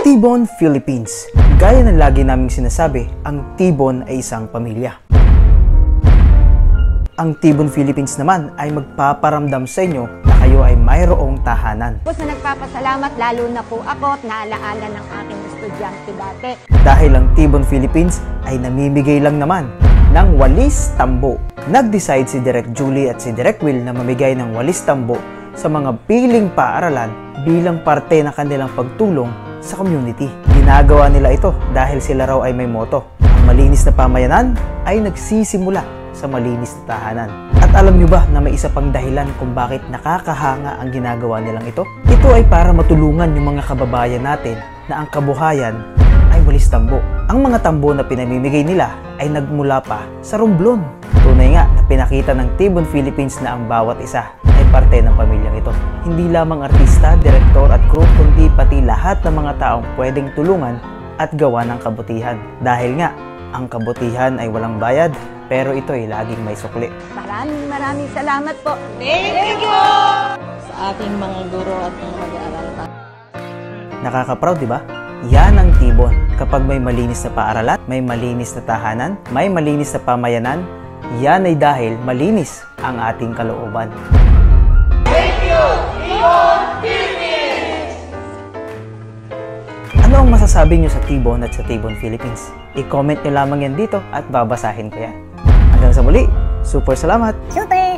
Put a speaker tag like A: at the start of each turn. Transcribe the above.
A: Tbon, Philippines. Gaya ng lagi naming sinasabi, ang Tbon ay isang pamilya. Ang Tbon, Philippines naman ay magpaparamdam sa inyo na kayo ay mayroong tahanan.
B: Po sa nagpapasalamat, lalo na po ako at naalaala ng aking estudyante dati.
A: Dahil ang Tbon, Philippines ay namimigay lang naman ng walis tambo. Nag-decide si Direk Julie at si Direk Will na mamigay ng walis tambo sa mga piling paaralan bilang parte ng kanilang pagtulong sa community. Ginagawa nila ito dahil sila raw ay may moto. Ang malinis na pamayanan ay nagsisimula sa malinis na tahanan. At alam nyo ba na may isa pang dahilan kung bakit nakakahanga ang ginagawa nilang ito? Ito ay para matulungan yung mga kababayan natin na ang kabuhayan ay walis tambo. Ang mga tambo na pinamimigay nila ay nagmula pa sa Romblon. Tunay nga na pinakita ng Tbon, Philippines na ang bawat isa ay parte ng pamilyang ito. Hindi lamang artista, direktor at crew, kundi pati lahat ng mga taong pwedeng tulungan at gawa ng kabutihan. Dahil nga, ang kabutihan ay walang bayad, pero ito ay laging may sukli.
B: Maraming salamat po.
C: Thank you! Sa ating mga guro at mga mag-aaral pa.
A: Nakaka-proud, di ba? Yan ang Tbon. Kapag may malinis na paaralan, may malinis na tahanan, may malinis na pamayanan, yan ay dahil malinis ang ating kalooban.
C: Thank you, Tbon Philippines!
A: Ano ang masasabi nyo sa Tbon at sa Tbon, Philippines? I-comment nyo lamang yan dito at babasahin ko yan. Hanggang sa muli, super salamat!
B: Super!